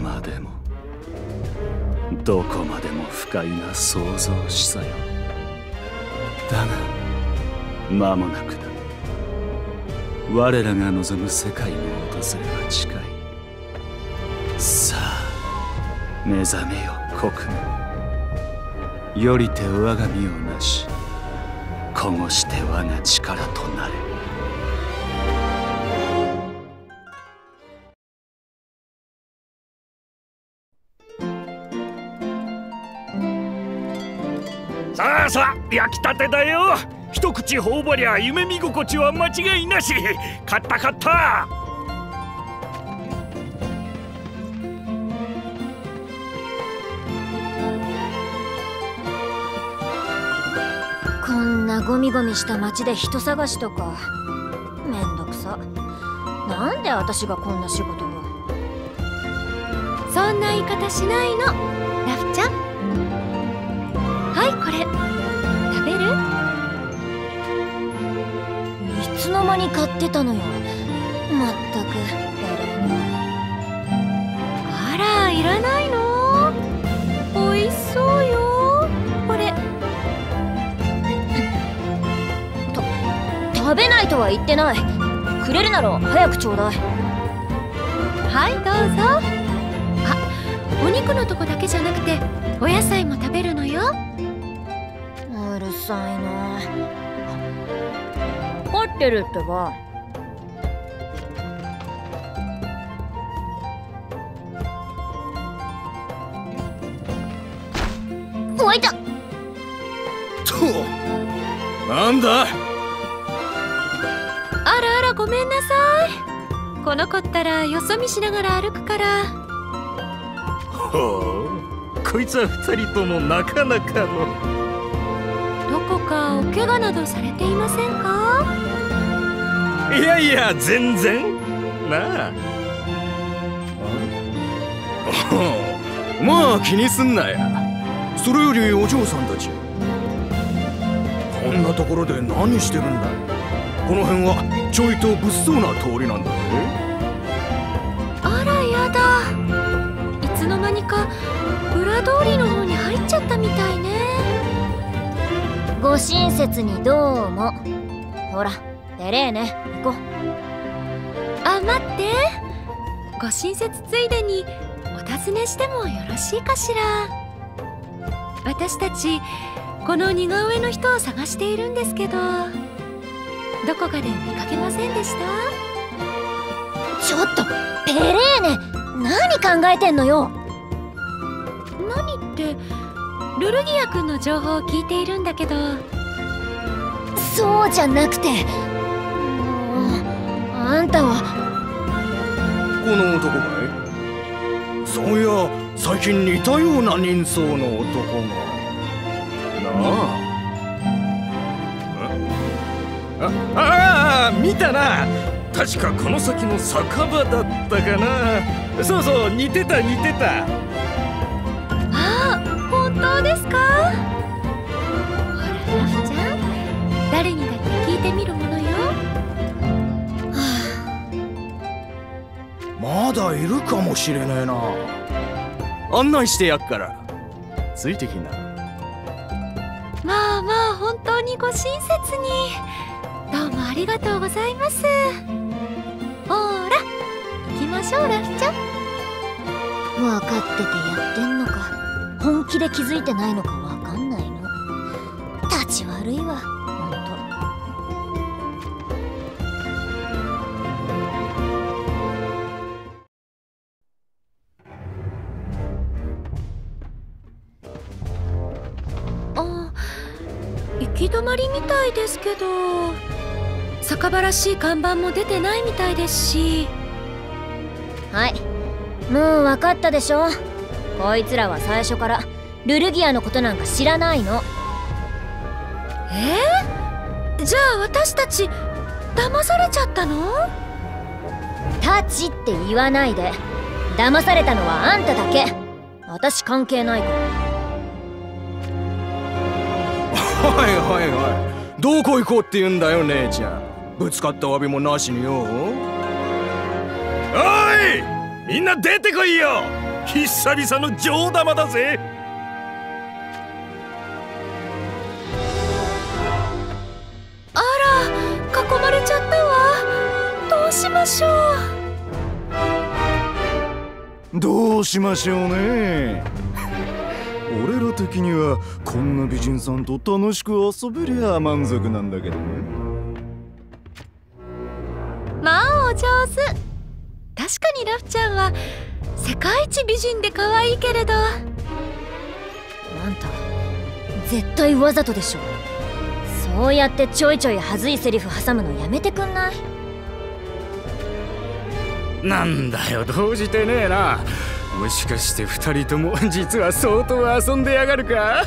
までもどこまでも不快な創造しさよ。だが間もなくだ。我らが望む世界の訪れは近い。さあ目覚めよ国民。よりて我が身をなし、こごして我が力となれ。 さあさあ、焼きたてだよ。一口頬張りゃ夢見心地は間違いなし。買った買った。 こんなゴミゴミした街で人探しとかめんどくさ。なんで私がこんな仕事を。 そんな言い方しないの、ラフちゃん。はい、これ食べる？ いつの間に買ってたのよ。まったくあら、いらないの？おいしそうよ。これ食べないとは言ってない。くれるなら早くちょうだい。 はい、どうぞ。あ、お肉のとこだけじゃなくてお野菜も食べるのよ。 うるさいな。飼ってるってば。おいた。 なんだ。 あらあら、ごめんなさい。この子ったらよそ見しながら歩くから。 ほう、こいつは二人ともなかなかの。 どこかお怪我などされていませんか？ いやいや、全然なあ。 まあ気にすんなや。それよりお嬢さんたち、こんなところで何してるんだい。この辺はちょいと物騒な通りなんだぜ。 あらやだ、いつの間にか裏通りの方に入っちゃったみたいね。 ご親切にどうも。ほらてれえね、行こう。 あ、待って、ご親切ついでにお尋ねしてもよろしいかしら。私たちこの似顔絵の人を探しているんですけど、どこかで見かけませんでした？ ちょっとペレーネ、何考えてんのよ。 何って、ルルギア君の情報を聞いているんだけど。 そうじゃなくて、あんたはこの男かい？そういや最近似たような人相の男がなああ、見たな。確かこの先の酒場だったかな。そうそう、似てた似てた。 あ、本当ですか？ほらラフちゃん、誰にだって聞いてみるものよ。 まだいるかもしれねえな。案内してやっからついてきな。 まあまあ、本当にご親切にどうもありがとうございます。ほら行きましょう、ラフちゃん。 分かっててやってんのか、本気で気づいてないのか分かんないの。立ち悪いわ、ほんと。 あ、行き止まりみたいですけど、酒場らしい看板も出てないみたいですし。 はい、もう分かったでしょ。こいつらは最初からルルギアのことなんか知らないの。 じゃあ私たち騙されちゃったの？ タチって言わないで。騙されたのはあんただけ。私関係ないから。 はいはいはい、どこ行こうって言うんだよ姉ちゃん。ぶつかった詫びもなしによ。 おい、みんな出てこいよ。 久々の上玉だぜ。 あら、囲まれちゃったわ。どうしましょう。 どうしましょうね。俺ら的にはこんな美人さんと楽しく遊べりゃ満足なんだけどね。 まあお上手。確かにラフちゃんは世界一美人で可愛いけれど。 あんた絶対わざとでしょ。そうやってちょいちょいはずいセリフ挟むのやめてくんない？ なんだよ、動じてねえな。もしかして2人とも実は相当遊んでやがるか？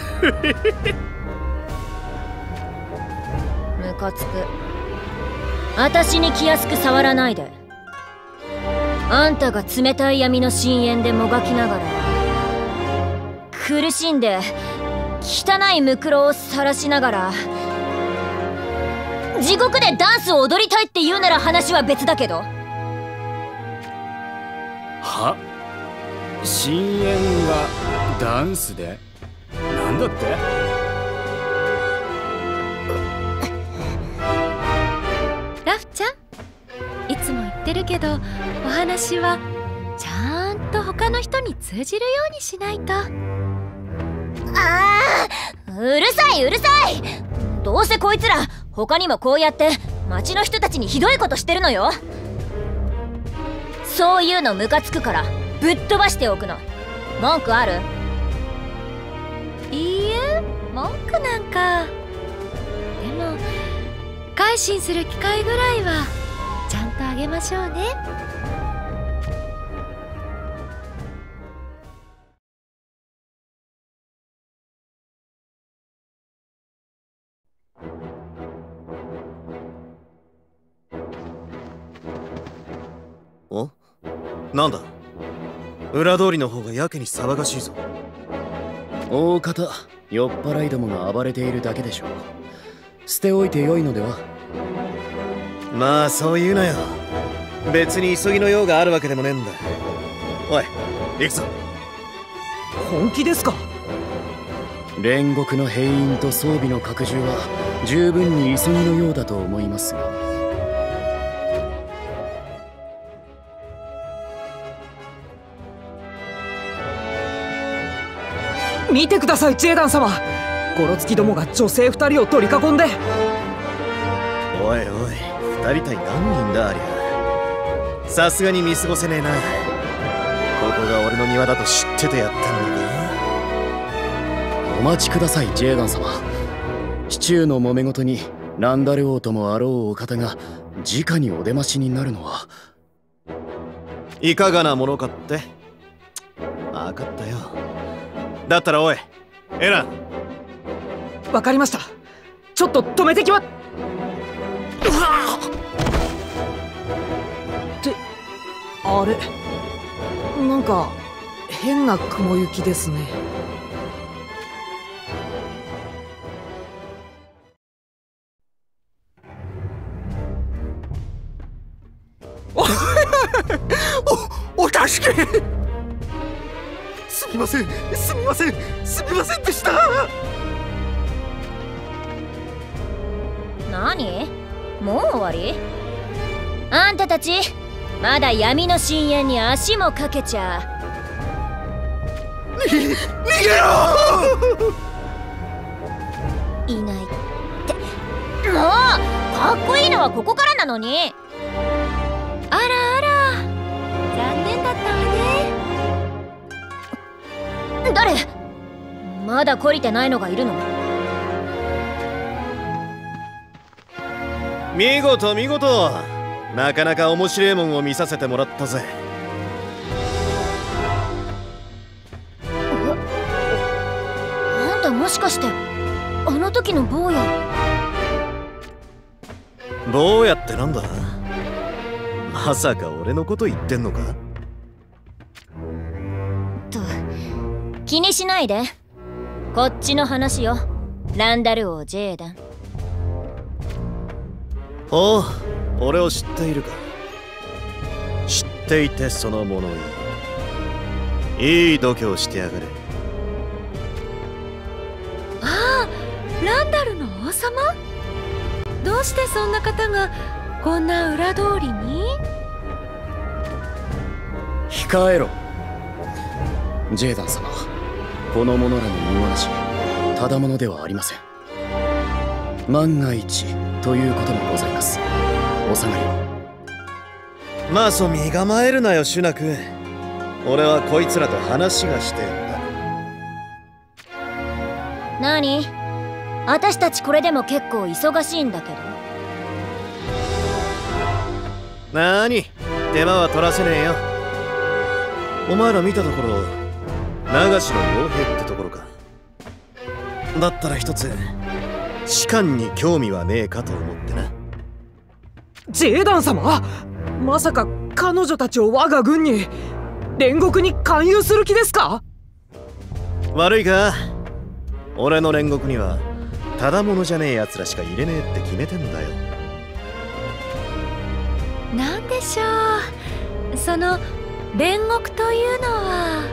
ムカつく。私に気安く触らないで。あんたが冷たい闇の深淵でもがきながら苦しんで汚いムクロを晒しながら地獄でダンスを踊りたいって言うなら話は別だけど。 は？深淵がダンスで？なんだって？ ラフちゃん、いつも言ってるけどお話はちゃんと他の人に通じるようにしないと。 ああ、うるさいうるさい。どうせこいつら他にもこうやって町の人たちにひどいことしてるのよ。そういうのムカつくからぶっ飛ばしておくの。文句ある？ いいえ、文句なんか。でも改心する機会ぐらいはちゃんとあげましょうね。 お？なんだ？裏通りの方がやけに騒がしいぞ。 大方酔っ払いどもが暴れているだけでしょう。捨ておいてよいのでは？ まあそう言うなよ。別に急ぎの用があるわけでもねえんだ。おい、行くぞ。 本気ですか？ 煉獄の兵員と装備の拡充は十分に急ぎのようだと思いますが。 見てください、ジェイダン様。ゴロツキどもが女性2人を取り囲んで。 おいおい、2人対何人だありゃ。さすがに見過ごせねえな。ここが俺の庭だと知っててやってんのか？ お待ちください、ジェイダン様。市中の揉め事にランダル王ともあろうお方が直にお出ましになるのは。 いかがなものかって。分かったよ。だったらおい、エラン。 わかりました。ちょっと止めてきま。ってあれ、なんか変な雲行きですね。 お助け。すみませんでした。 何？もう終わり？あんたたちまだ闇の深淵に足もかけちゃ。 逃げろ！ いないって。もうかっこいいのはここからなのに。 あらあら、残念だったわね。 誰？まだ懲りてないのがいるの？ 見事見事。なかなか面白いもんを見させてもらったぜ。 あんたもしかしてあの時の坊や？ 坊やってなんだ？まさか俺のこと言ってんのか？ 気にしないで。こっちの話よ、ランダル王ジェーダン。 おう、俺を知っているか？知っていてその物言い。 いい度胸してやがる。 ああ、ランダルの王様？どうしてそんな方がこんな裏通りに？ 控えろ。ジェイダン様、この者らの身なしただ者ではありません。万が一ということもございます。お下がりを。 まあそう身構えるなよシュナ君。俺はこいつらと話がしてんだ。 何？私たちこれでも結構忙しいんだけど。 なーに、手間は取らせねえよ。お前ら見たところ流しの傭兵ってところか。だったら一つ士官に興味はねえかと思ってな。 ジェイダン様、まさか彼女たちを我が軍に煉獄に勧誘する気ですか？ 悪いか、俺の煉獄にはただ者じゃねえ奴らしか入れねえって決めてんだよ。 なんでしょう、その煉獄というのは。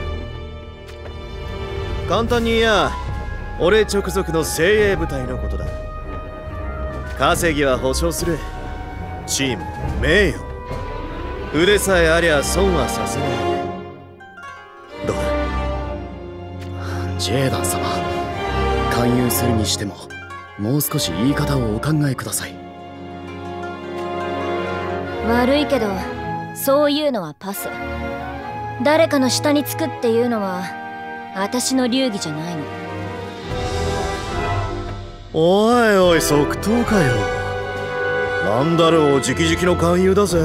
簡単に言えば俺直属の精鋭部隊のことだ。稼ぎは保証する。チーム、名誉、腕さえありゃ損はさせない。どうだ？ ジェイダン様、勧誘するにしてももう少し言い方をお考えください。 悪いけどそういうのはパス。誰かの下につくっていうのは私の流儀じゃないの。 おいおい、即答かよ。なんだろう、直々の勧誘だぜ。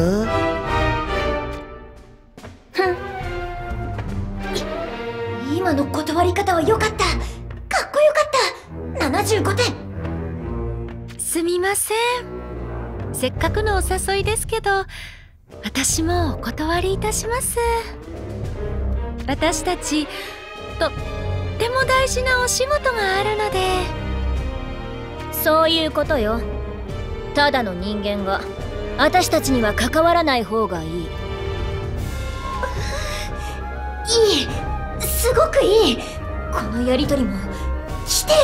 今の断り方は良かった。かっこよかった。75点。 すみません、せっかくのお誘いですけど私もお断りいたします。私たちとっても大事なお仕事があるので。 そういうことよ。ただの人間が私たちには関わらない方がいい。いい、すごくいい。このやりとりも来てる。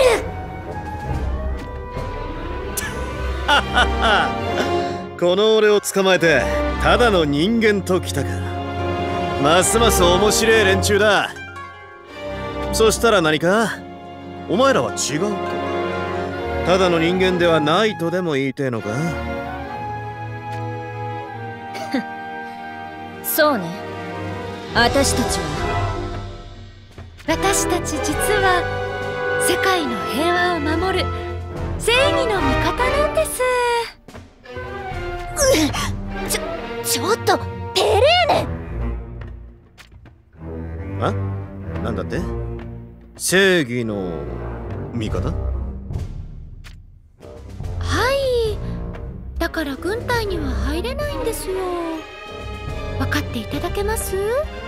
この俺を捕まえてただの人間ときたか。ますます面白い連中だ。そしたら何か、お前らは違うと、ただの人間ではないとでも言いてえのか？ そうね、私たち実は世界の平和を守る正義の味方なんです。 ちょっとペレーネ。 あ？なんだって？正義の味方？ はい、だから軍隊には入れないんですよ。分かっていただけます？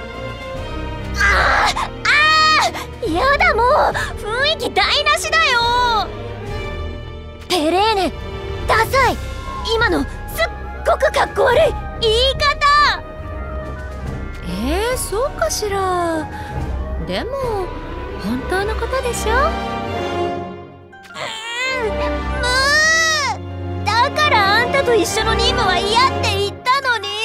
やだ、もう雰囲気台無しだよ。ペレーネ、ダサい。今のすっごくかっこ悪い言い方。 そうかしら。でも本当のことでしょ。 だからあんたと一緒の任務は嫌って言ったのに。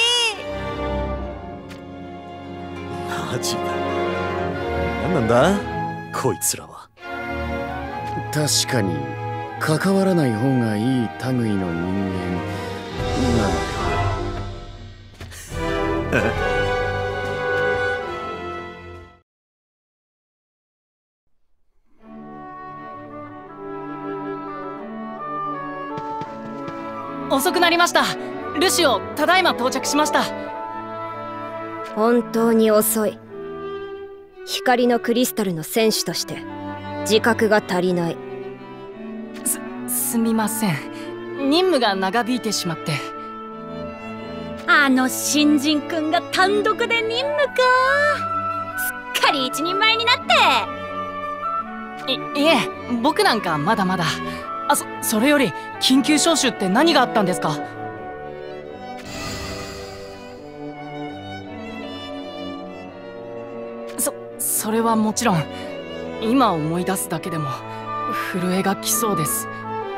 マジか。何なんだこいつらは。 確かに関わらない方がいい類の人間なのでは。 遅くなりました。ルシオ、ただいま到着しました。 本当に遅い。光のクリスタルの戦士として自覚が足りない。 すみません、任務が長引いてしまって。 あの新人くんが単独で任務か。すっかり一人前になって。 いえ、僕なんかまだまだ。それより緊急招集って何があったんですか？ それはもちろん今思い出すだけでも震えがきそうです。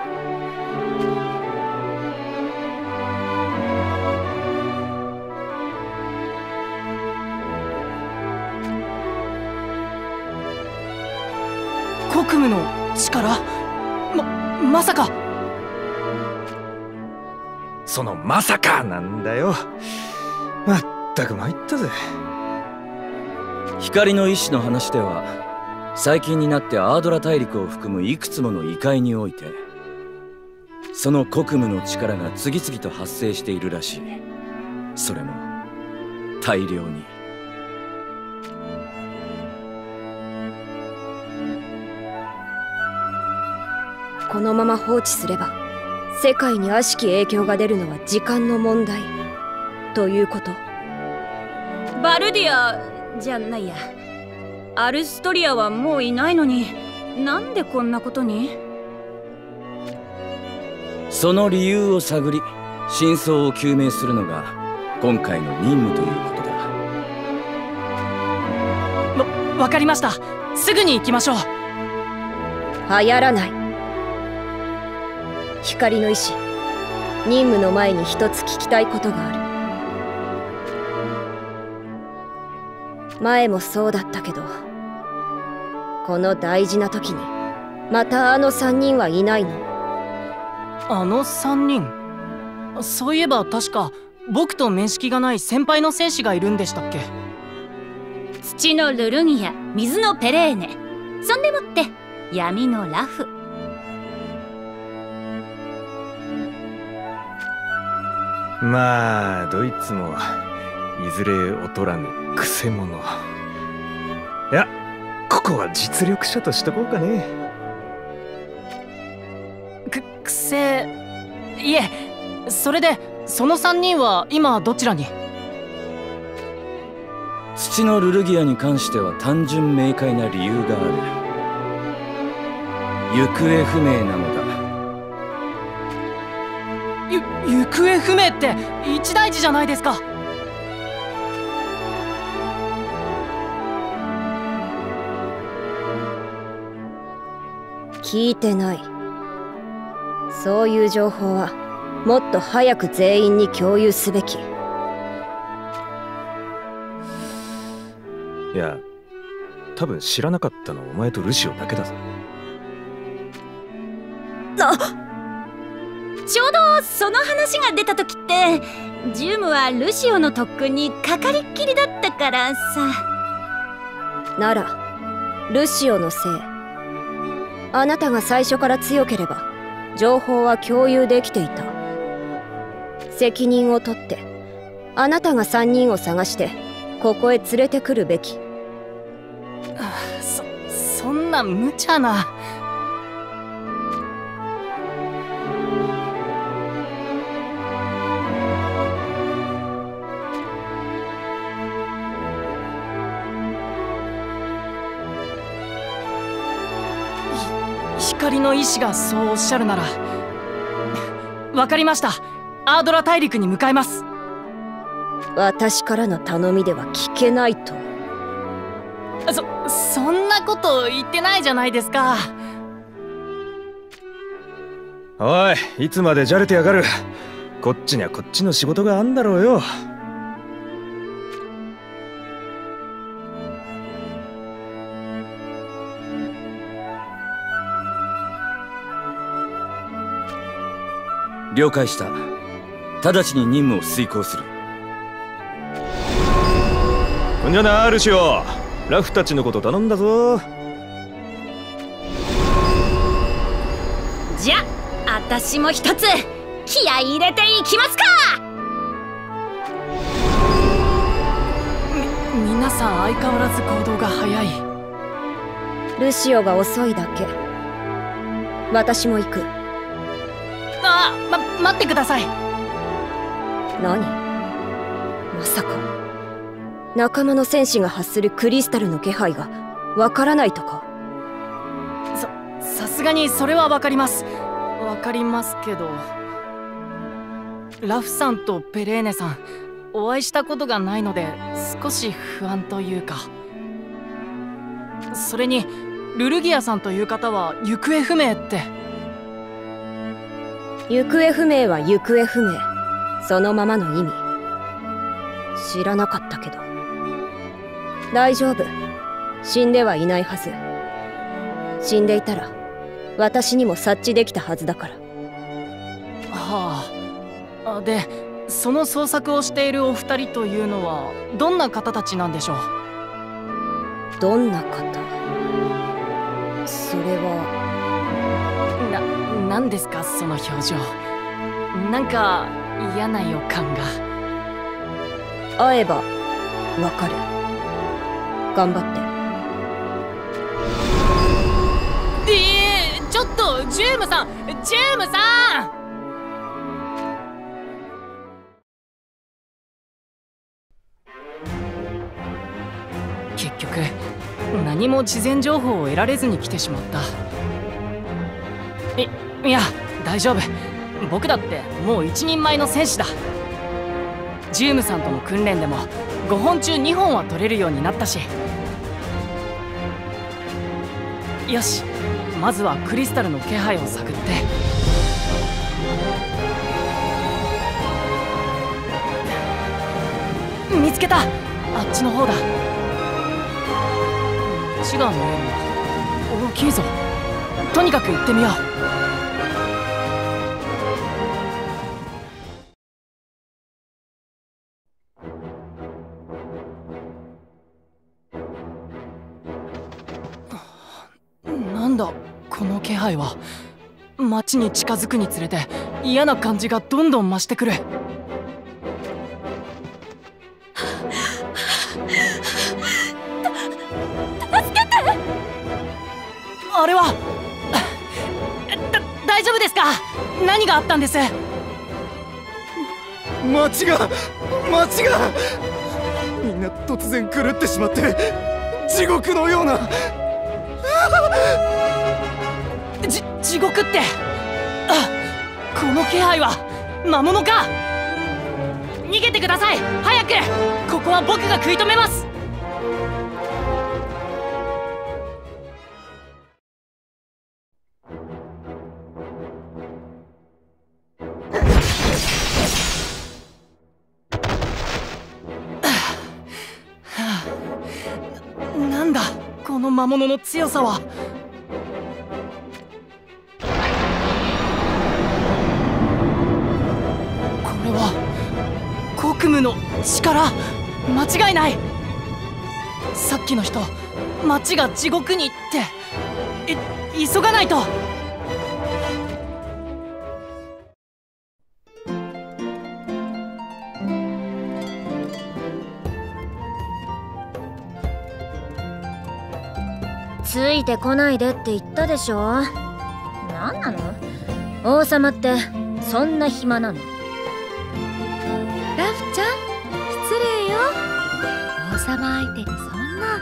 国務の力？まさか。 そのまさかなんだよ。まったく参ったぜ。 光の意志の話では、最近になってアードラ大陸を含むいくつもの異界においてその国務の力が次々と発生しているらしい。それも大量に。 このまま放置すれば世界に悪しき影響が出るのは時間の問題ということ。 バルディアじゃないや、アルストリアはもういないのに、なんでこんなことに？ その理由を探り真相を究明するのが今回の任務ということだ。 わかりました。すぐに行きましょう。 流行らない。光の意志、任務の前に一つ聞きたいことがある。前もそうだったけど、この大事な時にまたあの3人はいないの？ あの3人？そういえば確か僕と面識がない先輩の戦士がいるんでしたっけ？ 土のルルギア、水のペレーネ、そんでもって闇のラフ。 まあどいつもいずれ劣らぬくせ者。いや、ここは実力者としとこうかね。 くせいえ、それでその3人は今どちらに？ 土のルルギアに関しては単純明快な理由がある。行方不明なのだ。 行方不明って一大事じゃないですか。 聞いてない。そういう情報はもっと早く全員に共有すべき。 いや、多分知らなかったのお前とルシオだけだぞ。 ちょうどその話が出た時ってジュームはルシオの特訓にかかりっきりだったからさ。 ならルシオのせい。あなたが最初から強ければ情報は共有できていた。責任を取ってあなたが3人を探してここへ連れてくるべき。 そんな無茶な。光の意志がそうおっしゃるなら、わかりました。アードラ大陸に向かいます。 私からの頼みでは聞けないと。 そんなこと言ってないじゃないですか。 おい、いつまでじゃれてやがる。こっちにはこっちの仕事があんだろうよ。 了解した。直ちに任務を遂行する。 ほんじゃな、ルシオ。ラフたちのこと頼んだぞ。 じゃあ私も一つ気合い入れていきますか。 皆さん相変わらず行動が早い。 ルシオが遅いだけ。私も行く。 待ってください。 何？まさか仲間の戦士が発するクリスタルの気配がわからないとか？ さすがにそれはわかります。わかりますけど、ラフさんとペレーネさんお会いしたことがないので少し不安というか。 それにルルギアさんという方は行方不明って。 行方不明は行方不明、そのままの意味。知らなかったけど大丈夫、死んではいないはず。死んでいたら私にも察知できたはずだから。 はあ。でその捜索をしているお二人というのはどんな方たちなんでしょう？ どんな方？それは何ですかその表情。なんか嫌な予感が。 会えばわかる。頑張って。 ちょっとジュームさん、ジュームさん。結局何も事前情報を得られずに来てしまった。いや大丈夫、僕だってもう一人前の戦士だ。ジュームさんとの訓練でも5本中2本は取れるようになったし。よし、まずはクリスタルの気配を探って。見つけた、あっちの方だ。街が見えるな。大きいぞ。とにかく行ってみよう。なんだこの気配は。街に近づくにつれて嫌な感じがどんどん増してくる。あれは大丈夫ですか？何があったんです？ 街がみんな突然狂ってしまって地獄のような地獄って。この気配は魔物か？逃げてください、早く。ここは僕が食い止めます。なんだこの魔物の強さは。これは国務の力、間違いない。さっきの人、町が地獄にって急がないと。 ついてこないでって言ったでしょ。なんなの王様って、そんな暇なの？ ラフちゃん、失礼よ。王様相手にそんな。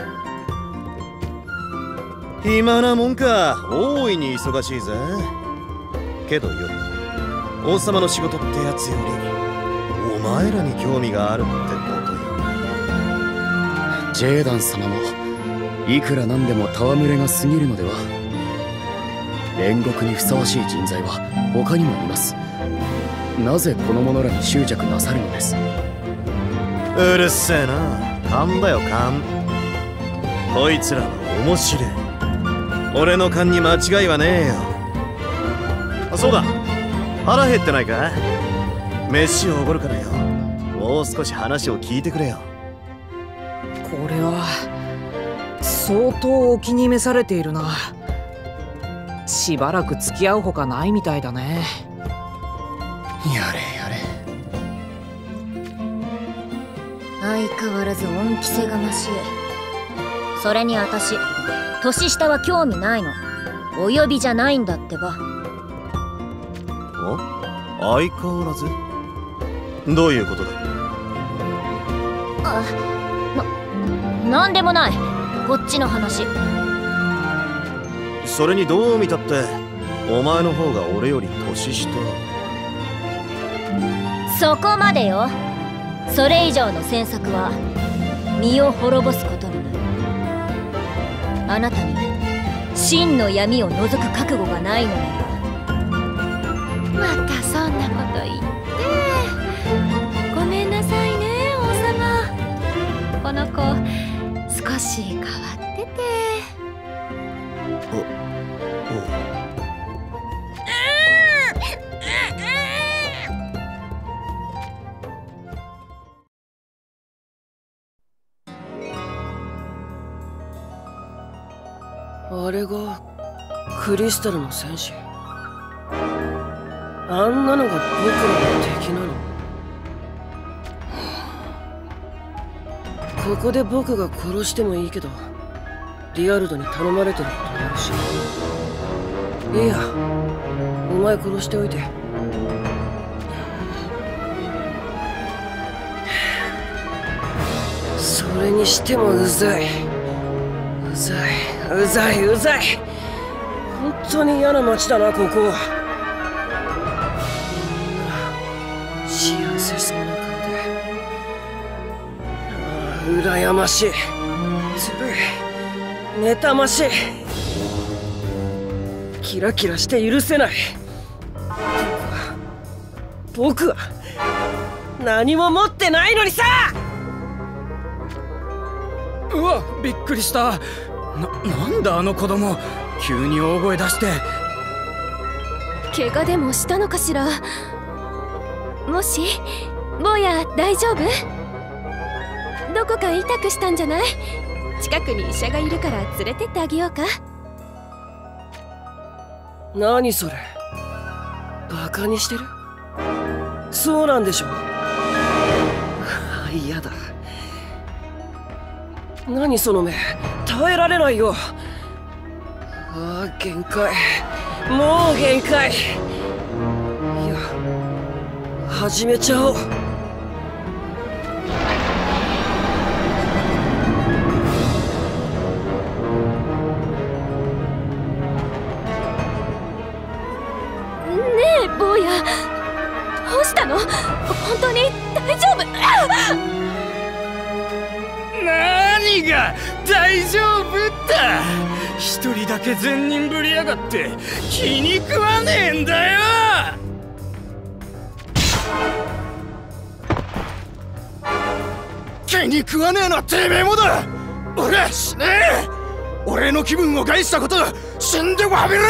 暇なもんか。大いに忙しいぜ。けどよ、王様の仕事ってやつよりお前らに興味があるってことよ。 ジェーダン様もいくらなんでも戯れが過ぎるのでは。煉獄にふさわしい人材は他にもいます。なぜこの者らに執着なさるのです？ うるせえな。勘だよ勘。こいつらは面白い。俺の勘に間違いはねえよ。あ、そうだ、腹減ってないか？飯をおごるからよ。もう少し話を聞いてくれよ。 これは相当お気に召されているな。しばらく付き合うほかないみたいだね。 やれやれ。 相変わらず恩着せがましい。それに私、年下は興味ないの。お呼びじゃないんだってば。 お？相変わらず？どういうことだ？ なんでもない。こっちの話。 それにどう見たってお前の方が俺より年下。 そこまでよ。それ以上の詮索は身を滅ぼすことになる。 あなたに真の闇を除く覚悟がないのなら、 またそんなこと言ってごめんなさいね王様。この子少し変わってて。 あれがクリスタルの戦士。あんなのが僕らの敵なの？ここで僕が殺してもいいけど、リアルドに頼まれてることあるし。いいや、お前殺しておいて。それにしてもうざい。うざい。本当に嫌な街だな、ここ。幸せそうな顔で。羨ましい。ずるい。妬ましい。キラキラして許せない。僕は何も持ってないのにさ。 うわ、びっくりした。なんだあの子供、急に大声出して。 怪我でもしたのかしら。もし坊や大丈夫？どこか痛くしたんじゃない？近くに医者がいるから連れてってあげようか。 何それ、バカにしてる？そうなんでしょ？嫌だ。何その目、耐えられないよ。限界、もう限界。いや、始めちゃおう。 ねえ坊や、どうしたの？本当に大丈夫？ 何が大丈夫だ。一人だけ善人ぶりやがって気に食わねえんだよ。 気に食わねえのはてめえもだ。俺は死ねえ。俺の気分を害したこと死んでわびろ。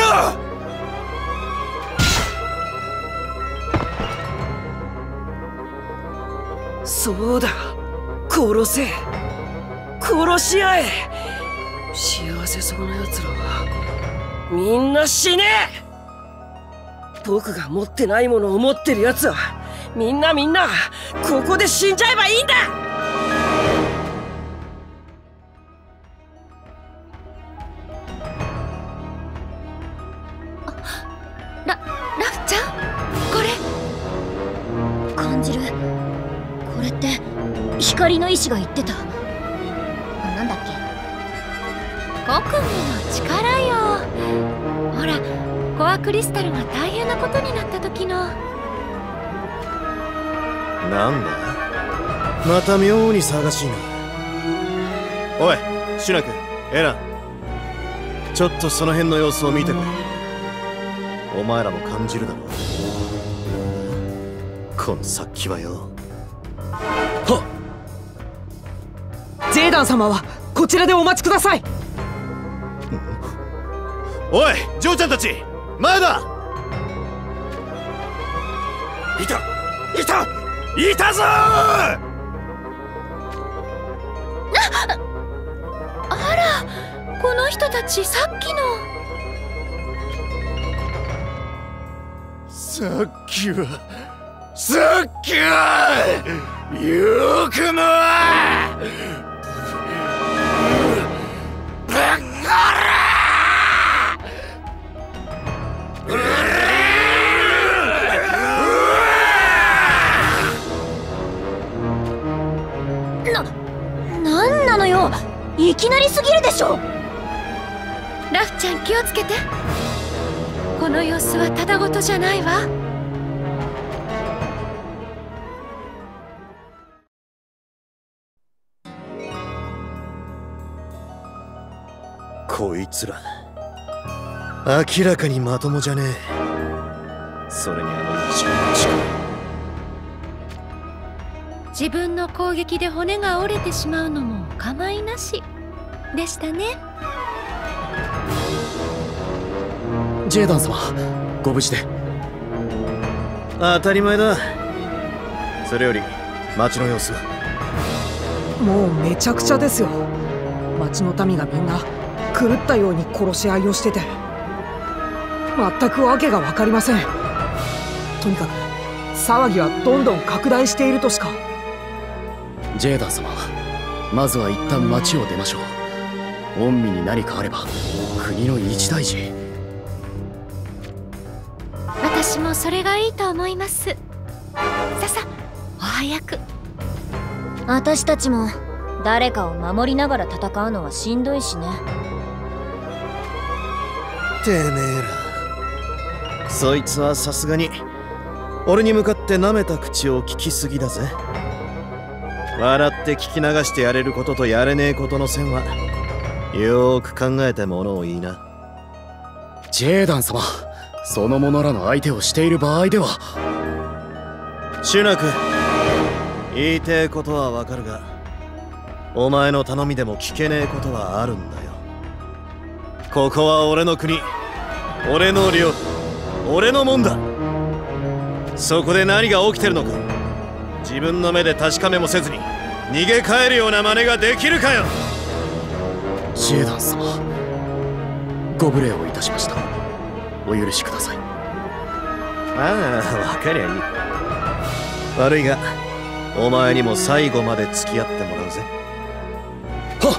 そうだ、殺せ、殺し合え。幸せそうな奴らはみんな死ねえ。僕が持ってないものを持ってる奴はみんなここで死んじゃえばいいんだ。 ラフちゃん、これ感じる。これって光の意志が言ってた。なんだっけ？ コクムの力よ。ほら、コアクリスタルが大変なことになった時の。 なんだ、また妙に騒がしいな。おい、シュナク、エラン、ちょっとその辺の様子を見てこい。お前らも感じるだろう。この殺気はよ。 はっ。ジェイダン様はこちらでお待ちください。 おい、ジョーちゃんたち、前だ。いたぞー。 あら、この人たちさっきの。 さっきはよくもなんなのよ、いきなりすぎるでしょ。 ラフちゃん気をつけて。この様子はただごとじゃないわ。 こいつら明らかにまともじゃねえ。それに一番近い。 自分の攻撃で骨が折れてしまうのもお構いなしでしたね。 ジェイダン様、ご無事で。 当たり前だ。それより町の様子は。 もうめちゃくちゃですよ。町の民がみんな狂ったように殺し合いをしてて、全く訳が分かりません。とにかく騒ぎはどんどん拡大しているとしか。 ジェイダン様、まずは一旦町を出ましょう。御身に何かあれば国の一大事。 私もそれがいいと思います。ささ、お早く。 私たちも誰かを守りながら戦うのはしんどいしね。 てめえら、そいつはさすがに俺に向かって舐めた口を聞きすぎだぜ。笑って聞き流してやれることとやれねえことの線はよーく考えてものをいいな。 ジェイダン様、その者らの相手をしている場合では。 シュナク、言いてえことはわかるが、お前の頼みでも聞けねえことはあるんだよ。ここは俺の国、俺の領、俺のもんだ。そこで何が起きてるのか、自分の目で確かめもせずに逃げ帰るような真似ができるかよ。 ジェイダン様、ご無礼をいたしました。お許しください。 ああ、分かりゃいい。悪いがお前にも最後まで付き合ってもらうぜ。 は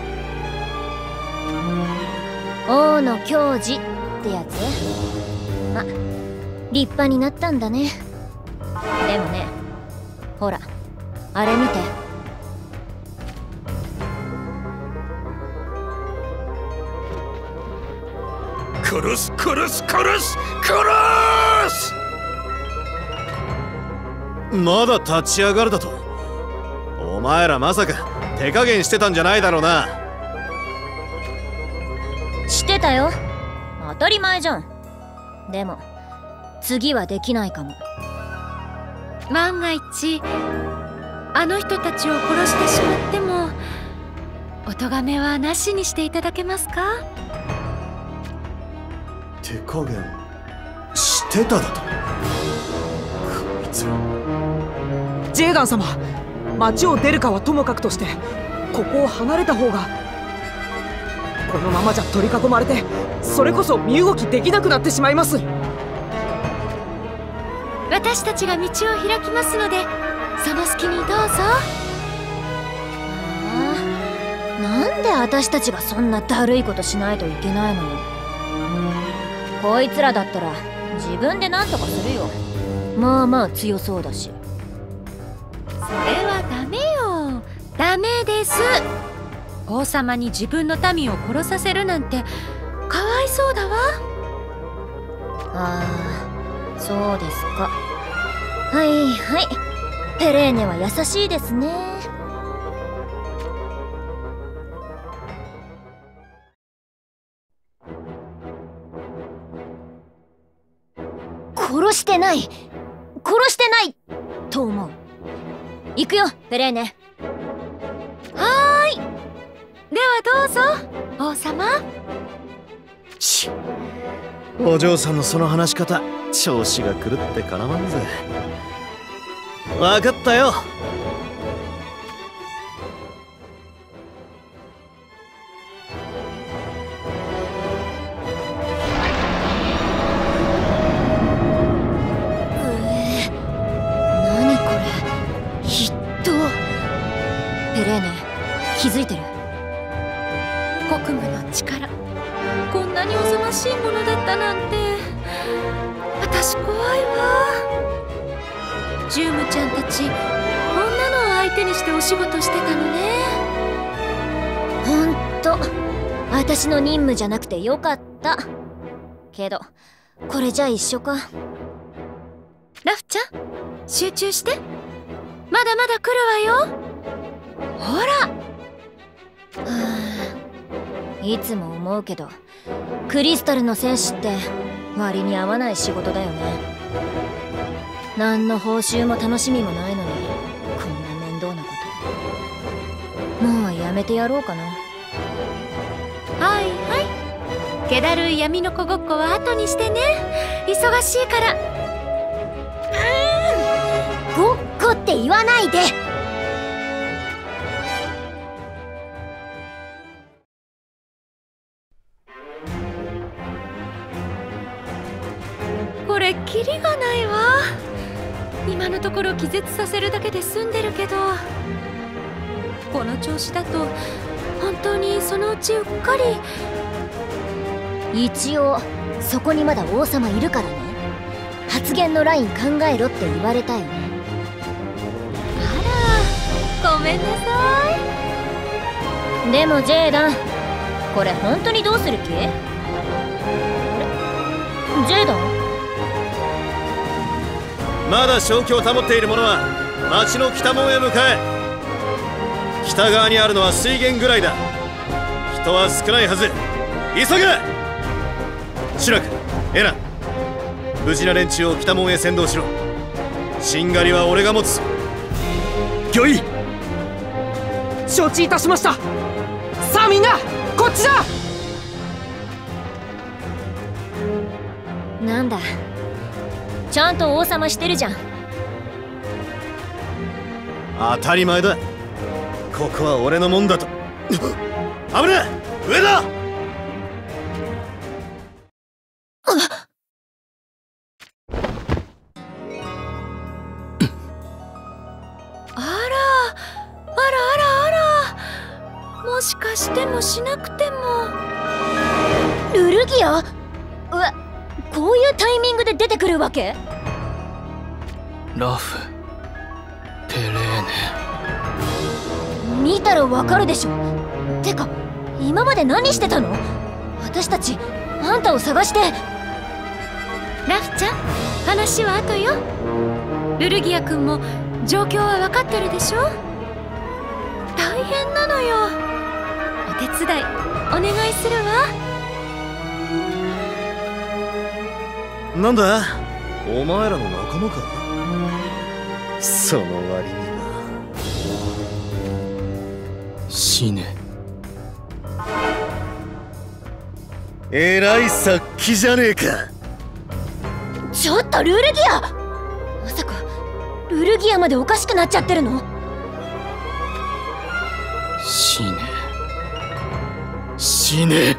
っ、王の矜持ってやつ。あ、立派になったんだね。でもね、ほらあれ見て。 殺す殺す殺す殺す。 まだ立ち上がるだと。お前らまさか手加減してたんじゃないだろうな。 してたよ、当たり前じゃん。でも次はできないかも。 万が一あの人たちを殺してしまってもお咎めはなしにしていただけますか？ 手加減してただと。こいつら。 ジェイダン様、町を出るかはともかくとしてここを離れた方が。このままじゃ取り囲まれてそれこそ身動きできなくなってしまいます。 私たちが道を開きますのでその隙にどうぞ。 なんで私たちがそんなだるいことしないといけないのよ。こいつらだったら自分で何とかするよ。まあまあ強そうだし。 それはダメよ。ダメです。王様に自分の民を殺させるなんてかわいそうだわ。 ああ、そうですか。はいはい、ペレーネは優しいですね。殺してないと思う。行くよペレーネ。 はーい、ではどうぞ王様。 お嬢さんのその話し方、調子が狂ってかなわんぜ。分かったよ。 何これ、筆頭。ペレーネ、気づいてる？ 国務の力、こんなにおぞましいものだったなんて。私怖いわ。ジュームちゃんたち、こんなのを相手にしてお仕事してたのね。 ほんと私の任務じゃなくてよかった。けどこれじゃ一緒か。 ラフちゃん、集中して。まだまだ来るわよ。ほら。 いつも思うけどクリスタルの戦士って割に合わない仕事だよね。何の報酬も楽しみもないのにこんな面倒なこと。もうやめてやろうかな。 はいはい、気だるい闇の子ごっこは後にしてね。忙しいから。 ごっこって言わないで。 これキリがないわ。今のところ気絶させるだけで済んでるけど、この調子だと本当にそのうちうっかり。 一応そこにまだ王様いるからね。発言のライン考えろって言われたよね。 あら、ごめんなさい。でもジェイダン、これ本当にどうする気？あれ？ジェイダン？ まだ正気を保っている者は町の北門へ向かえ。北側にあるのは水源ぐらいだ。人は少ないはず。急げ！シュラク、エナ、無事な連中を北門へ先導しろ。しんがりは俺が持つ。 御意。承知いたしました。さあみんなこっちだ。 なんだ、ちゃんと王様してるじゃん。 当たり前だ。ここは俺のもんだと。危ねえ、上だ。 もしかしてもしなくても。 ルルギア？こういうタイミングで出てくるわけ？ ラフ、テレーネ。見たらわかるでしょ。てか今まで何してたの？私たちあんたを探して。 ラフちゃん、話は後よ。ルルギア君も状況は分かってるでしょ。大変なのよ。お手伝いお願いするわ。 なんだ、お前らの仲間か。その割には死ね。 えらい殺気じゃねえか。 ちょっとルルギア、まさかルルギアまでおかしくなっちゃってるの？ 死ね、死ね。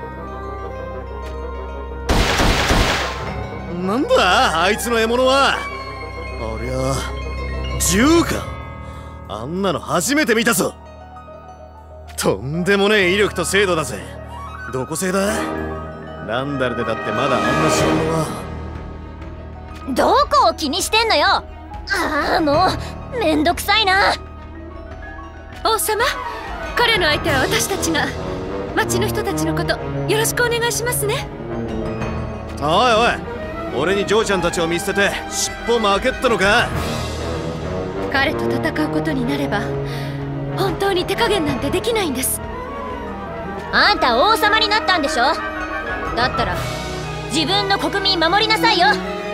なんだあいつの獲物は。ありゃ銃か。あんなの初めて見たぞ。とんでもねえ威力と精度だぜ。どこ製だ？ランダルでだってまだあんな代物は。 どこを気にしてんのよ。ああ、もうめんどくさいな。 王様、彼の相手は私たちが。町の人たちのことよろしくお願いしますね。 おいおい、俺にジョーちゃんたちを見捨てて尻尾負けったのか。 彼と戦うことになれば本当に手加減なんてできないんです。 あんた王様になったんでしょ。だったら自分の国民守りなさいよ。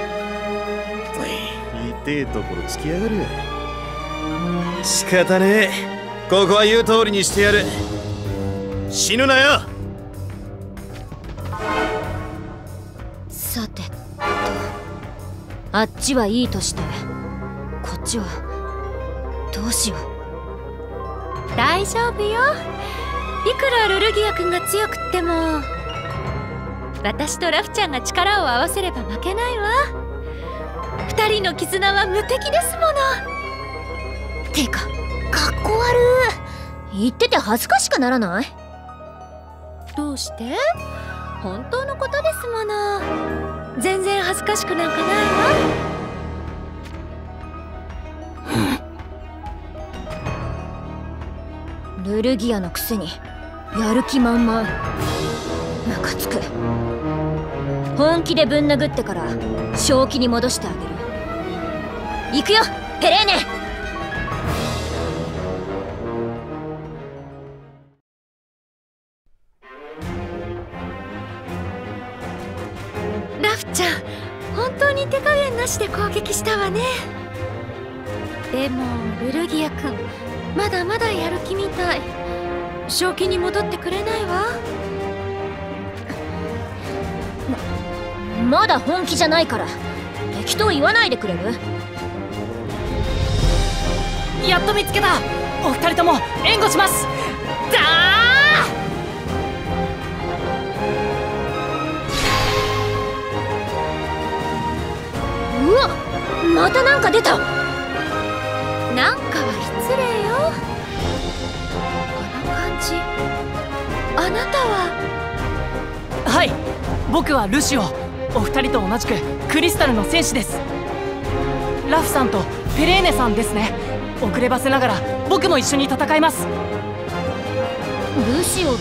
痛えところ突きやがる。仕方ねえ、ここは言う通りにしてやる。死ぬなよ。 さてと、あっちはいいとしてこっちはどうしよう。 大丈夫よ。いくらルルギア君が強くっても私とラフちゃんが力を合わせれば負けないわ。二人の絆は無敵ですもの。 てかかっこ悪い。言ってて恥ずかしくならない？ どうして？本当のことですもの。全然恥ずかしくなんかないわ。 ルルギアのくせにやる気満々。ムカつく。本気でぶん殴ってから正気に戻してあげる。行くよペレーネ。 ちゃん本当に手加減なしで攻撃したわね。でもルルギア君まだまだやる気みたい。正気に戻ってくれないわ。 まだ本気じゃないから適当言わないでくれる？ やっと見つけた。お二人とも援護します。だー！うわっ、またなんか出た。 なんかは失礼よ。この感じ、あなたは？ はい、僕はルシオ。お二人と同じくクリスタルの戦士です。ラフさんとフェレーネさんですね。遅ればせながら僕も一緒に戦います。 ルシオって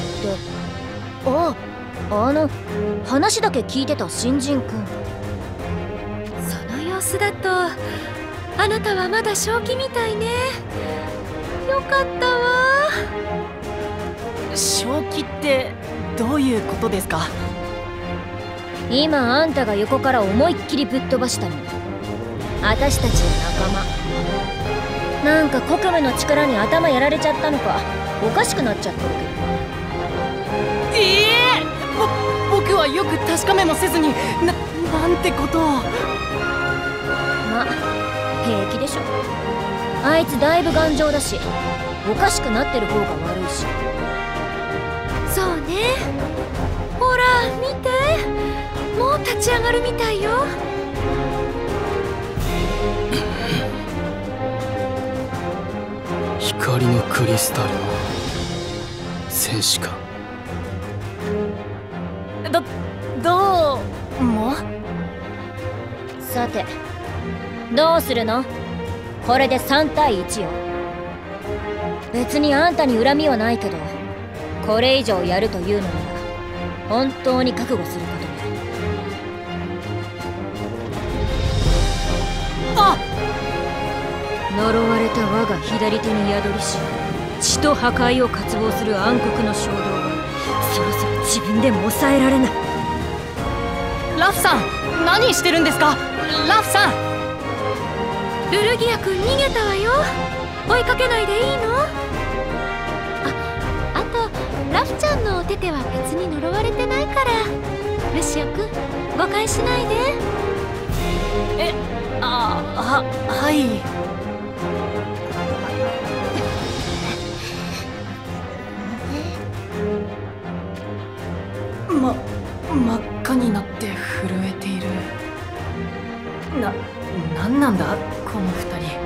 話だけ聞いてた新人君。 その様子だとあなたはまだ正気みたいね。よかったわ。 正気ってどういうことですか？ 今あんたが横から思いっきりぶっ飛ばしたの私たちの仲間。なんか国務の力に頭やられちゃったのかおかしくなっちゃってるけど。僕はよく確かめもせずになんてことを。 ま、平気でしょ。あいつだいぶ頑丈だしおかしくなってる方が悪いし。 そうね。ほら見て、もう立ち上がるみたいよ。 光のクリスタルの戦士か。 どうも。 さてどうするの？これで3対1よ。別にあんたに恨みはないけどこれ以上やるというのなら本当に覚悟することね。 あっ！ 呪われた我が左手に宿りし血と破壊を渇望する暗黒の衝動はそろそろ自分でも抑えられない。 ラフさん何してるんですか？ラフさん。 ルルギア君逃げたわよ。追いかけないでいいの？あとラフちゃんのお手手は別に呪われてないからルシオ君誤解しないで。 はい。真っ赤になって震えている。なんなんだこの二人。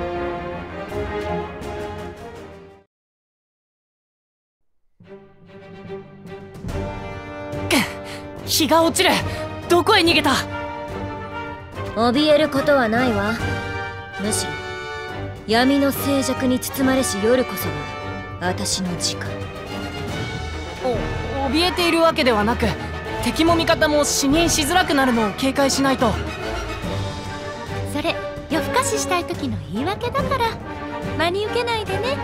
日が落ちる。どこへ逃げた？ 怯えることはないわ。むしろ闇の静寂に包まれし夜こそが私の時間。 怯えているわけではなく敵も味方も視認しづらくなるのを警戒しないと。 それ夜更かししたい時の言い訳だから真に受けないでね。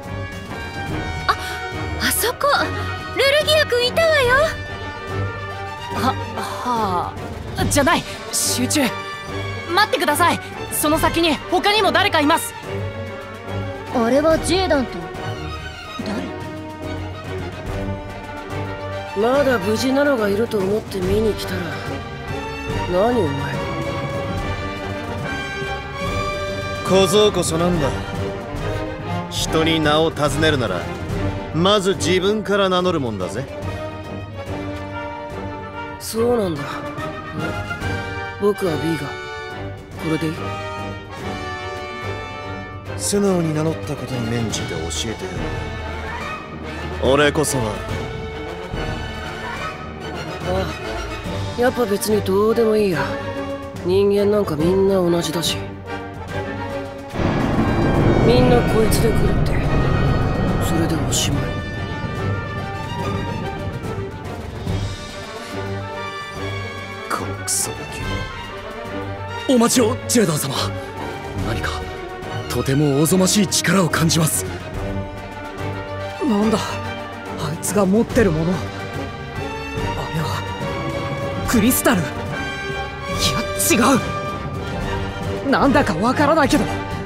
あそこルルギア君いたわよ。 じゃない。集中。待ってください。その先に他にも誰かいます。 あれはジェーダンと誰？ まだ無事なのがいると思って見に来たら何お前。 小僧こそなんだ。人に名を尋ねるならまず自分から名乗るもんだぜ。 そうなんだ。僕は B がこれでいい？ 素直に名乗ったことに免じて教えてやる。俺こそは。 ああ、やっぱ別にどうでもいいや。人間なんかみんな同じだし。みんなこいつで来るってそれでおしまい。 このクソガキ。お待ちをジェーダー様。何かとてもおぞましい力を感じます。 なんだあいつが持ってるもの。あれはクリスタル。 違う。なんだかわからないけど、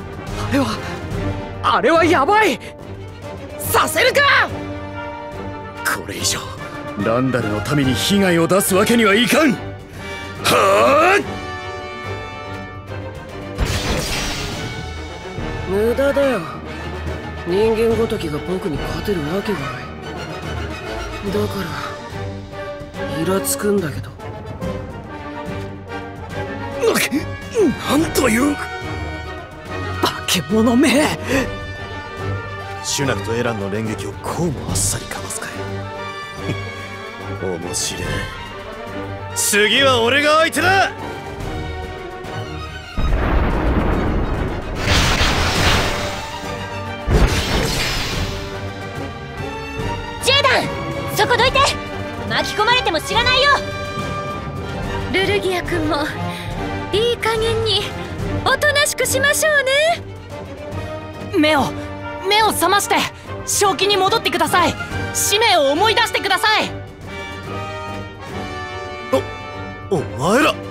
あれはヤバい。させるか。 これ以上ランダルの民に被害を出すわけにはいかん。はあ。 無駄だよ。人間ごときが僕に勝てるわけがない。だからイラつくんだけど。 なんという化け物め。 シュナクとエランの連撃をこうもあっさりかますかい。面白い。次は俺が相手だ。 ジェイダン、そこどいて。巻き込まれても知らないよ。 ルルギア君もいい加減におとなしくしましょうね。 目を覚まして正気に戻ってください。使命を思い出してください。 お前ら。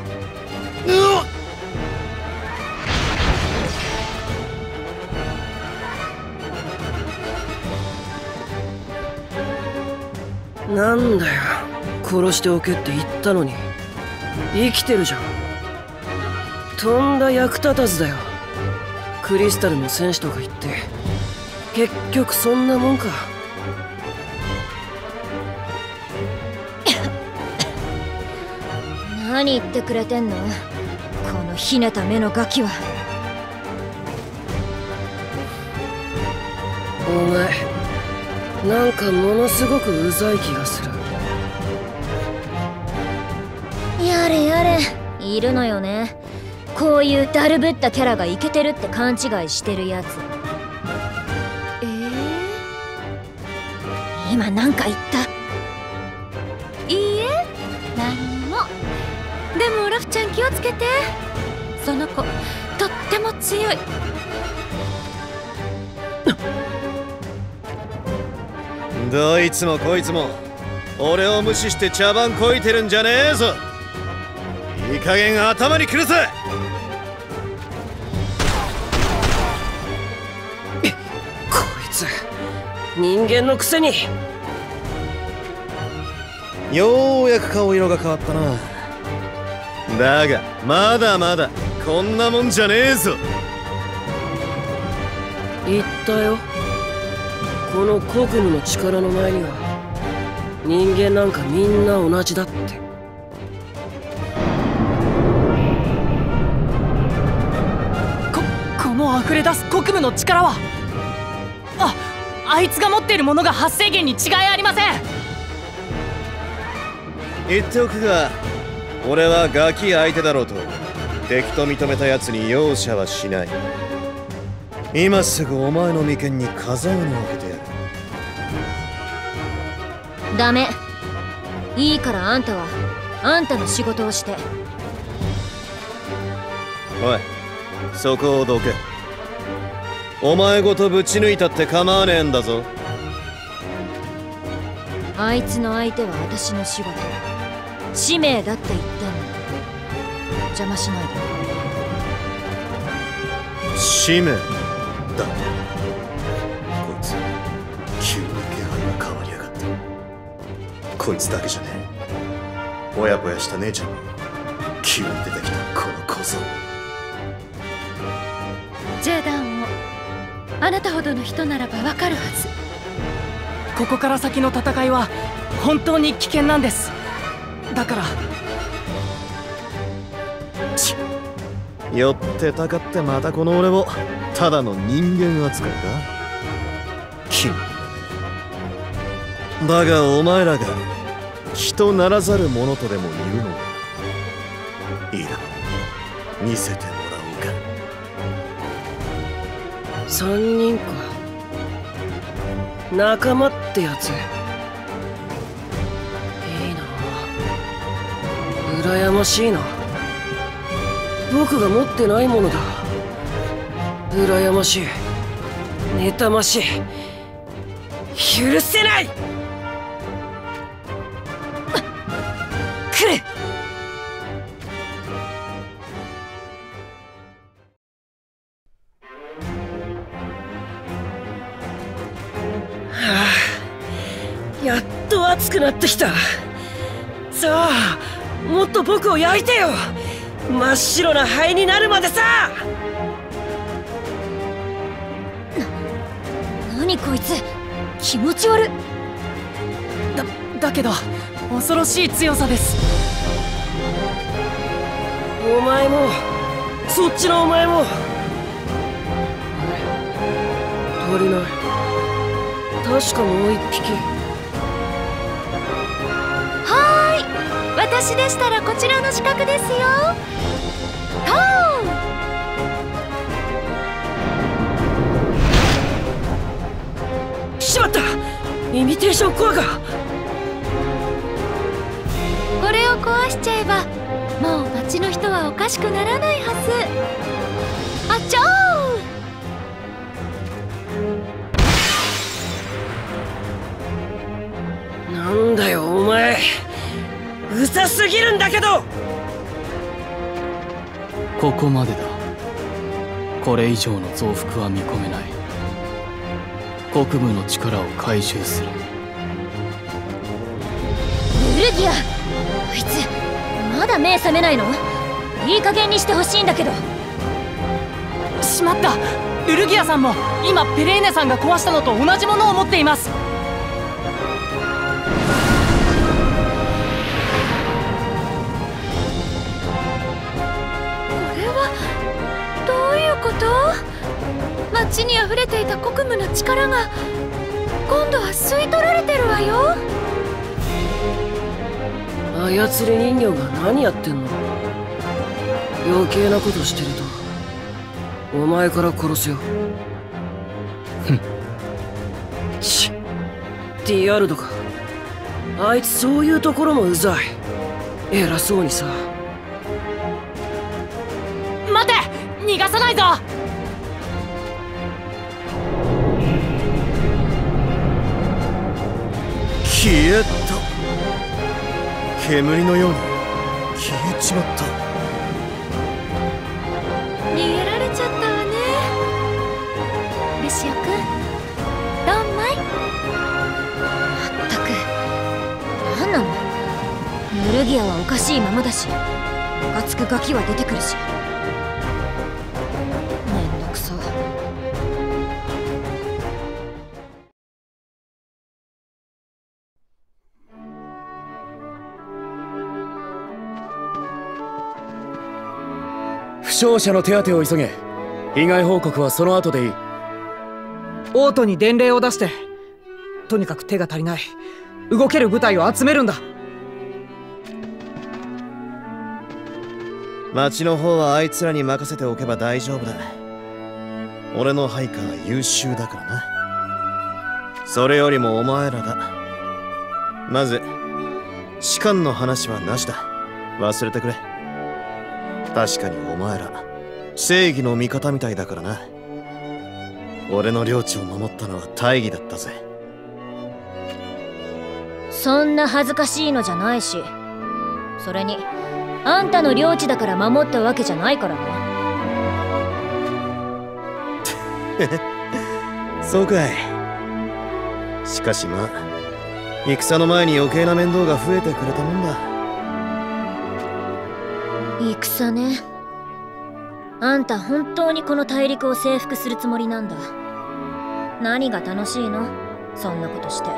なんだよ、殺しておけって言ったのに。生きてるじゃん。とんだ役立たずだよ。クリスタルの戦士とか言って結局そんなもんか。 何言ってくれてんの、このひねた目のガキは。 お前なんかものすごくうざい気がする。 やれやれ、いるのよね、こういうだるぶったキャラがイケてるって勘違いしてるやつ。今なんか言った？ いいえ、何も。でもオラフちゃん気をつけて。その子とっても強い。 どいつもこいつも俺を無視して茶番こいてるんじゃねえぞ。いい加減頭にくるぜ。 こいつ人間のくせに。 ようやく顔色が変わったな。だがまだまだこんなもんじゃねえぞ。 言ったよ、この国務の力の前には人間なんかみんな同じだって。 この溢れ出す国務の力は、あいつが持っているものが発生源に違いありません。 言っておくが、俺はガキ相手だろうと敵と認めたやつに容赦はしない。今すぐお前の眉間に風穴を開けてやる。 ダメ。いいからあんたはあんたの仕事をして。 おい、そこをどけ。お前ごとぶち抜いたって構わねえんだぞ。 あいつの相手は私の仕事、使命だって言ってんの。邪魔しないで。 使命だ。こいつ急に気配が変わりやがって。こいつだけじゃねえ、ぼやぼやした姉ちゃんも急に出てきたこの小僧。 ジェダンをあなたほどの人ならばわかるはず。 ここから先の戦いは本当に危険なんです。だから寄ってたかってまたこの俺をただの人間扱いか。君だがお前らが人ならざる者とでも言うのか。いいだろう、見せてもらおうか。 3人か。仲間ってやついいな。羨ましいな。僕が持ってないものだ。羨ましい、妬ましい、許せない。来る。 やっと熱くなってきた。さあもっと僕を焼いてよ。真っ白な灰になるまでさ。 何こいつ、気持ち悪っ。 だけど恐ろしい強さです。 お前もそっちのお前も。足りない。確かもう一匹。 はーい、私でしたらこちらの資格ですよ。トーン。しまった、イミテーションコアが。 これを壊しちゃえばもう町の人はおかしくならないはず。あちょー。なんだよお前、うざすぎるんだけど。 ここまでだ。これ以上の増幅は見込めない。国部の力を回収する。 ウルギア、こいつまだ目覚めないの？いい加減にしてほしいんだけど。 しまった、ウルギアさんも今ペレーネさんが壊したのと同じものを持っています。 町に溢れていた国務の力が今度は吸い取られてるわよ。 操り人形が何やってんの？余計なことしてるとお前から殺すよ。 ふん。 ちっ、ディアルドか。あいつそういうところもうざい。偉そうにさ。 待て、逃がさないぞ。 消えた。煙のように消えちまった。 逃げられちゃったわね。ルシオ君、ドンマイ。 まったく、何なの？ウルギアはおかしいままだし、ムカつくガキは出てくるし、めんどくさ。 負傷者の手当てを急げ。被害報告はその後でいい。 オートに伝令を出して、とにかく手が足りない。動ける部隊を集めるんだ。 町の方はあいつらに任せておけば大丈夫だ。俺の配下は優秀だからな。それよりもお前らだ。まず士官の話はなしだ。忘れてくれ。確かにお前ら正義の味方みたいだからな。俺の領地を守ったのは大義だったぜ。 そんな恥ずかしいのじゃないし、それにあんたの領地だから守ったわけじゃないからね。 そうかい。しかしまあ戦の前に余計な面倒が増えてくれたもんだ。 戦ね。あんた本当にこの大陸を征服するつもりなんだ。何が楽しいの？そんなことして。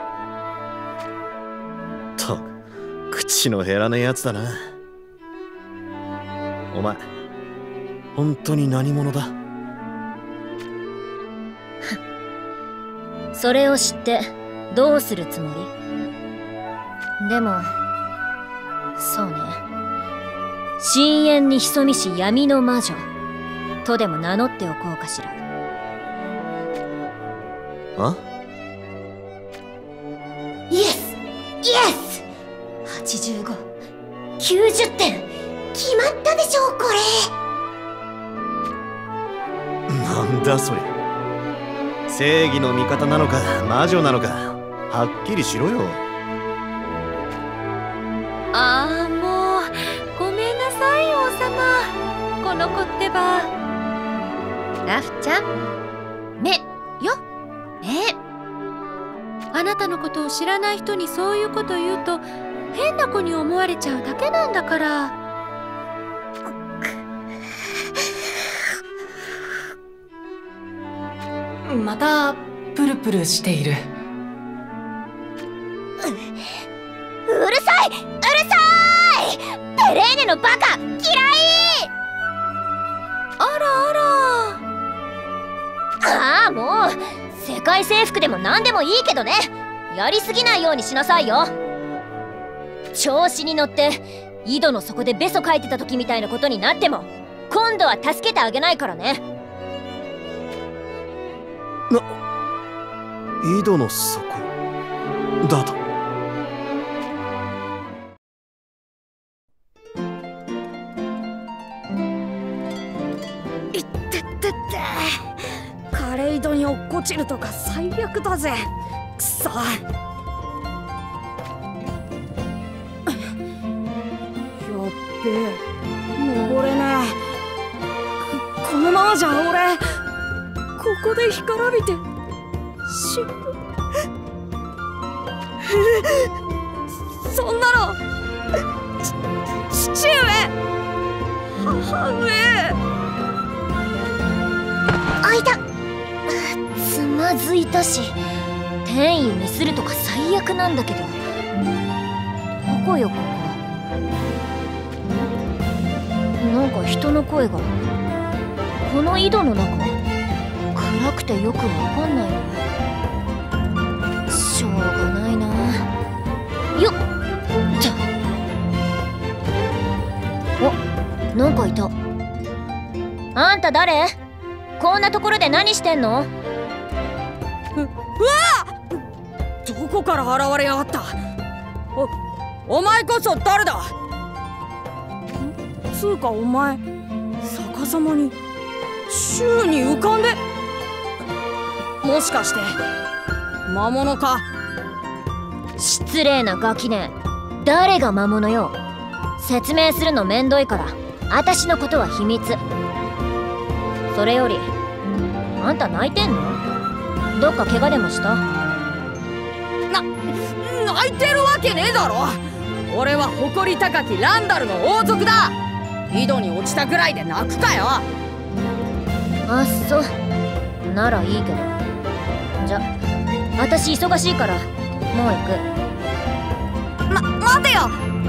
と、口の減らねえやつだな。お前本当に何者だ？ それを知ってどうするつもり？でもそうね、深淵に潜みし闇の魔女とでも名乗っておこうかしら。 あ？ イエスイエス、85、90点決まったでしょう。これなんだそれ。正義の味方なのか魔女なのかはっきりしろよ。 ああ、もうごめんなさい王様。この子ってばラフちゃん、目よ目。 あなたのことを知らない人にそういうこと言うと変な子に思われちゃうだけなんだから。 またプルプルしている。 うるさい、うるさい！ペレーネのバカ嫌い！ あらあら。ああ、もう世界征服でも何でもいいけどね、やりすぎないようにしなさいよ。調子に乗って井戸の底でベソ書いてた時みたいなことになっても今度は助けてあげないからね。 井戸の底だと。 いってってって、枯れ井戸に落っこちるとか最悪だぜ。くそ。やっべえ、登れねえ。このままじゃ俺ここで干からびて死ぬ。そんなの父上、母上。 あ、いた。つまずいたし、転移ミスるとか最悪なんだけど。どこよここ。なんか人の声が。この井戸の中、暗くてよくわかんないな。しょうがないな。よっと。お、なんかいた。あんた誰？こんなところで何してんの？ うわ！どこから現れやがった。お前こそ誰だ？つうかお前逆さまに宙に浮かんで、もしかして魔物か？ 失礼なガキね。誰が魔物よ。説明するのめんどいから私のことは秘密。それよりあんた泣いてんの？どっか怪我でもした？ 泣いてるわけねえだろ。俺は誇り高きランダルの王族だ。井戸に落ちたぐらいで泣くかよ。 あっそ、ならいいけど。じゃ、私忙しいからもう行く。 待てよ。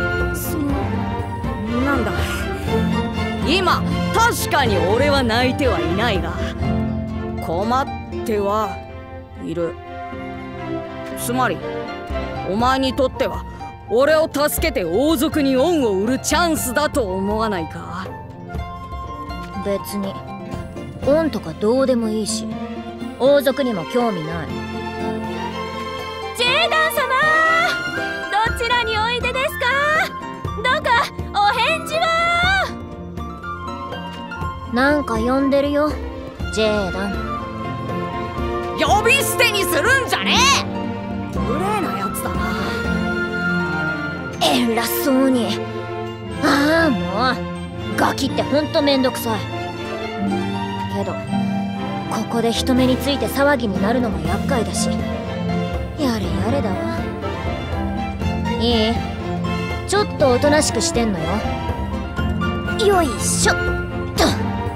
なんだ、今確かに俺は泣いてはいないが困ってはいる。つまりお前にとっては俺を助けて王族に恩を売るチャンスだと思わないか？ 別に恩とかどうでもいいし、王族にも興味ない。 ジェーダン様、どちらにおいでですか？どうかお返事は。 なんか呼んでるよ、ジェーダン。 呼び捨てにするんじゃねえ。無礼なやつだな。 偉そうに。ああ、もうガキってほんとめんどくさいけど、ここで人目について騒ぎになるのも厄介だし、やれやれだわ。いい？ちょっとおとなしくしてんのよ。よいしょっと。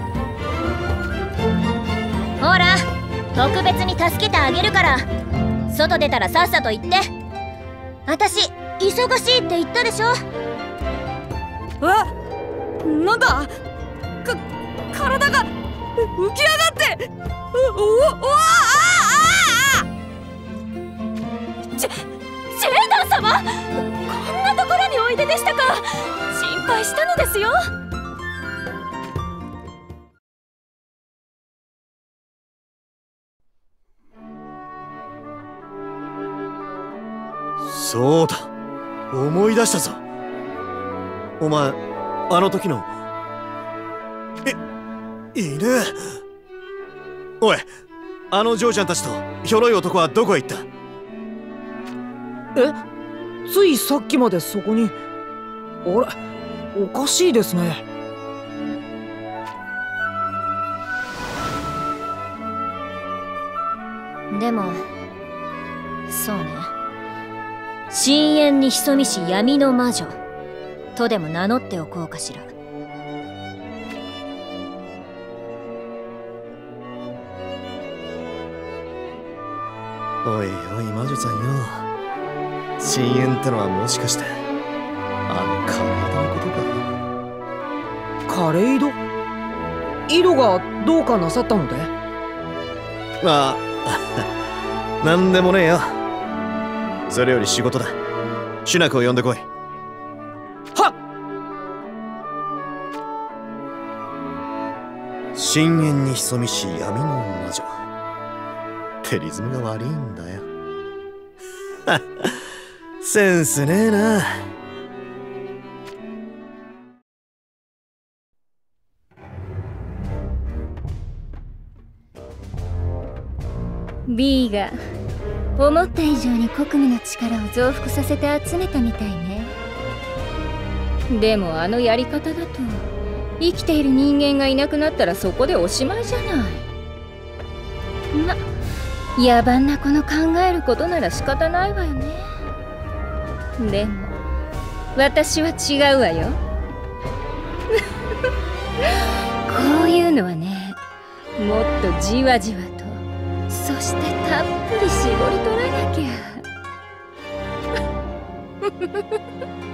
ほら、特別に助けてあげるから、外出たらさっさと行って。私忙しいって言ったでしょ。 なんだ？体が浮き上がって。 ジェーダン様、こんなところにおいででしたか。心配したのですよ。 そうだ、思い出したぞ。お前、あの時の犬。おい、あの嬢ちゃんたちとひょろい男はどこへ行った？ ついさっきまでそこに。あれ、おかしいですね。 でもそうね。深淵に潜みし闇の魔女とでも名乗っておこうかしら。 おいおい魔女さんよ、深淵ってのはもしかしてあのカレードのことか？ カレイド？井戸がどうかなさったので？ ああなんでもねえよ。それより仕事だ。シュナクを呼んでこい。 はっ。深淵に潜みし闇の魔女ってリズムが悪いんだよ。センスねえな。 B が思った以上に国務の力を増幅させて集めたみたいね。でもあのやり方だと生きている人間がいなくなったらそこでおしまいじゃない。ま、野蛮な子の考えることなら仕方ないわよね。でも私は違うわよ。こういうのはね、もっとじわじわと、そしてたっぷり絞り取らなきゃ。